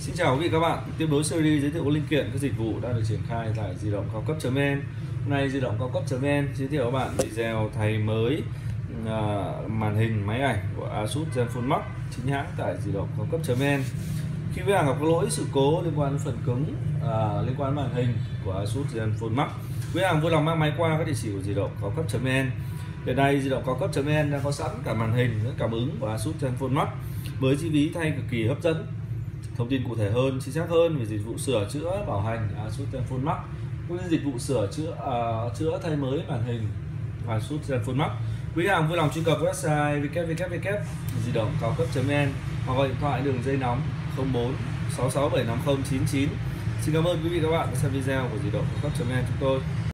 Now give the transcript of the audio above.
Xin chào quý vị các bạn, tiếp nối series giới thiệu linh kiện các dịch vụ đang được triển khai tại di động cao cấp.vn. Hôm nay di động cao cấp.vn giới thiệu các bạn video thay mới màn hình máy ảnh của Asus Zenfone Max chính hãng tại di động cao cấp.vn. Khi khách hàng gặp lỗi sự cố liên quan đến phần cứng liên quan đến màn hình của Asus Zenfone Max, quý khách hàng vui lòng mang máy qua các địa chỉ của di động cao cấp.vn. Hiện nay di động cao cấp.vn đã có sẵn cả màn hình lẫn cảm ứng của Asus Zenfone Max với chi phí thay cực kỳ hấp dẫn. Thông tin cụ thể hơn, chính xác hơn về dịch vụ sửa chữa bảo hành Asus Zenfone Max cũng như dịch vụ sửa chữa thay mới màn hình Asus Zenfone Max, quý khách hàng vui lòng truy cập website www.diđộngcao-cấp.vn hoặc gọi điện thoại đường dây nóng 04 66 750 99. Xin cảm ơn quý vị các bạn đã xem video của di động cao cấp.vn chúng tôi.